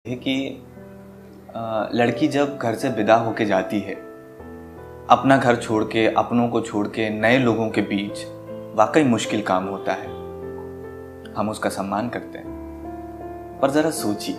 है कि लड़की जब घर से विदा होके जाती है, अपना घर छोड़ के, अपनों को छोड़ के नए लोगों के बीच, वाकई मुश्किल काम होता है। हम उसका सम्मान करते हैं, पर जरा सोचिए,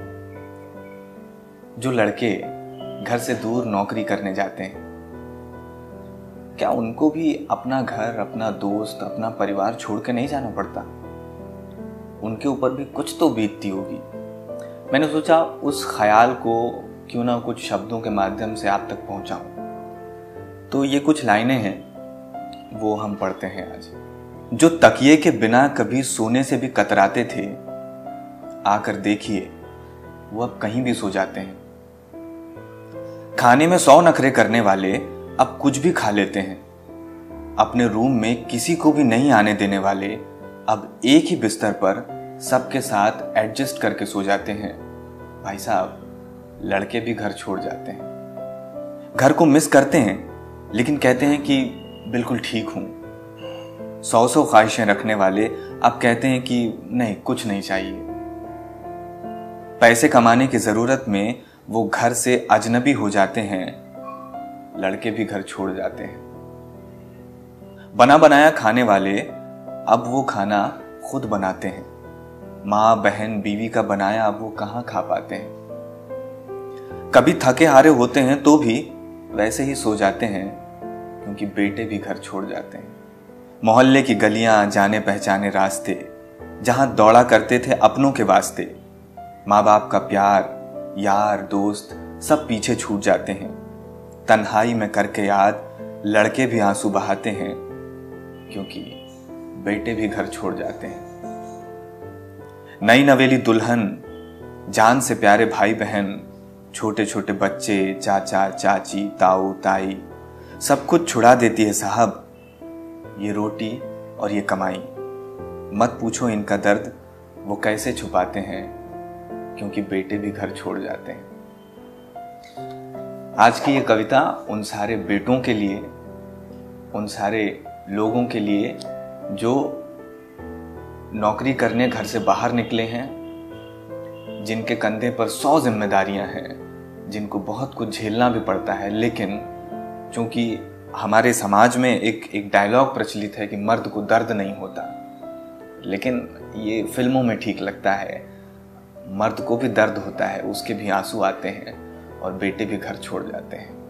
जो लड़के घर से दूर नौकरी करने जाते हैं, क्या उनको भी अपना घर, अपना दोस्त, अपना परिवार छोड़ के नहीं जाना पड़ता? उनके ऊपर भी कुछ तो बीतती होगी। मैंने सोचा उस ख्याल को क्यों ना कुछ शब्दों के माध्यम से आप तक पहुंचाऊं। तो ये कुछ लाइनें हैं, वो हम पढ़ते हैं आज। जो तकिए के बिना कभी सोने से भी कतराते थे, आकर देखिए वो अब कहीं भी सो जाते हैं। खाने में 100 नखरे करने वाले अब कुछ भी खा लेते हैं। अपने रूम में किसी को भी नहीं आने देने वाले अब एक ही बिस्तर पर सबके साथ एडजस्ट करके सो जाते हैं। भाई साहब, लड़के भी घर छोड़ जाते हैं, घर को मिस करते हैं, लेकिन कहते हैं कि बिल्कुल ठीक हूं। 100 ख्वाहिशें रखने वाले अब कहते हैं कि नहीं, कुछ नहीं चाहिए। पैसे कमाने की जरूरत में वो घर से अजनबी हो जाते हैं, लड़के भी घर छोड़ जाते हैं। बना बनाया खाने वाले अब वो खाना खुद बनाते हैं। माँ, बहन, बीवी का बनाया अब वो कहां खा पाते हैं। कभी थके हारे होते हैं तो भी वैसे ही सो जाते हैं, क्योंकि बेटे भी घर छोड़ जाते हैं। मोहल्ले की गलियां, जाने पहचाने रास्ते, जहां दौड़ा करते थे अपनों के वास्ते, माँ बाप का प्यार, यार, दोस्त सब पीछे छूट जाते हैं। तन्हाई में करके याद लड़के भी आंसू बहाते हैं, क्योंकि बेटे भी घर छोड़ जाते हैं। नई नवेली दुल्हन, जान से प्यारे भाई बहन, छोटे छोटे बच्चे, चाचा चाची, ताऊ ताई, सब कुछ छुड़ा देती है साहब ये रोटी और ये कमाई। मत पूछो इनका दर्द वो कैसे छुपाते हैं, क्योंकि बेटे भी घर छोड़ जाते हैं। आज की ये कविता उन सारे बेटों के लिए, उन सारे लोगों के लिए जो नौकरी करने घर से बाहर निकले हैं, जिनके कंधे पर 100 जिम्मेदारियां हैं, जिनको बहुत कुछ झेलना भी पड़ता है। लेकिन चूंकि हमारे समाज में एक डायलॉग प्रचलित है कि मर्द को दर्द नहीं होता, लेकिन ये फिल्मों में ठीक लगता है। मर्द को भी दर्द होता है, उसके भी आंसू आते हैं और बेटे भी घर छोड़ जाते हैं।